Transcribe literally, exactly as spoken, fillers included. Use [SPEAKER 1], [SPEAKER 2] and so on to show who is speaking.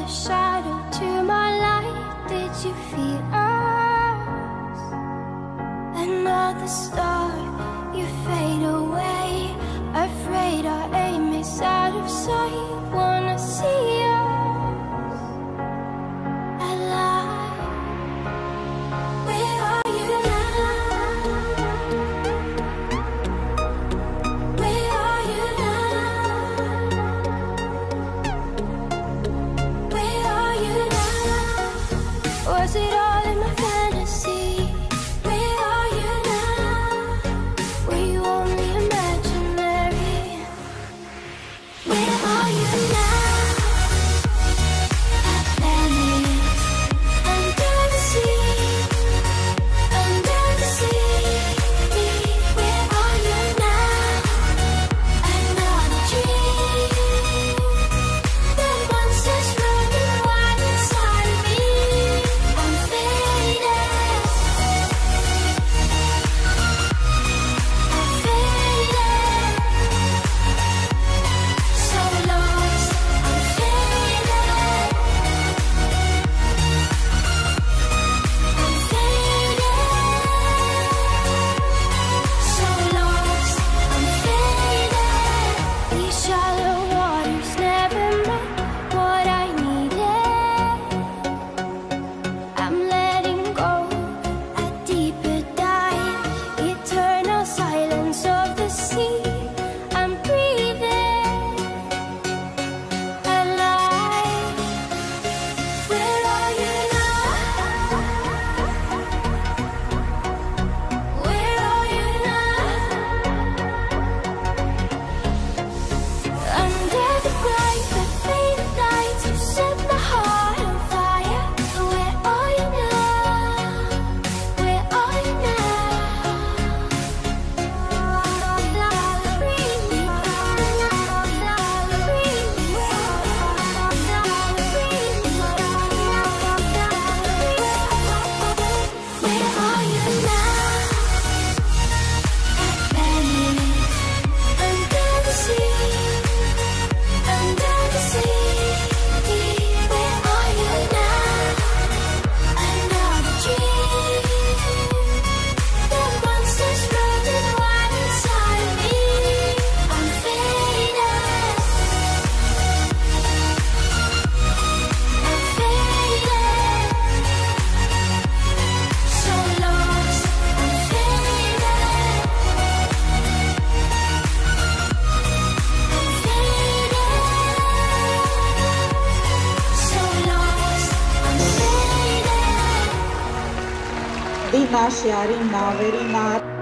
[SPEAKER 1] shadow to my light. Did you feel us? Another star, you fade away. Afraid our aim is out of sight. Wanna see us alive. Where are you now? Where are you now? Where are you now? Was it all in my fantasy? Where are you now? Were you only imaginary? Where are you now? Under the sea, under the sea. Where are you now? Another dream. The monsters running wild inside of me. I'm faded. I'm faded. So lost. I'm faded. I'm faded. So lost. I'm faded. These shallow waters never met what I needed. I'm letting go a deeper dive. Eternal silence of the sea. I'm breathing alive. Where are you now? Where are you now? Under the bright but faded lights, you set my heart on fire. Where are you now? Where are you Where are you now? Under the sea, under the sea. Where are you now? Another dream. The monsters running wild inside of me. I'm faded. I'm faded. So lost. I'm faded. I'm faded. So lost. I'm faded.
[SPEAKER 2] Rina sharing now, very nice.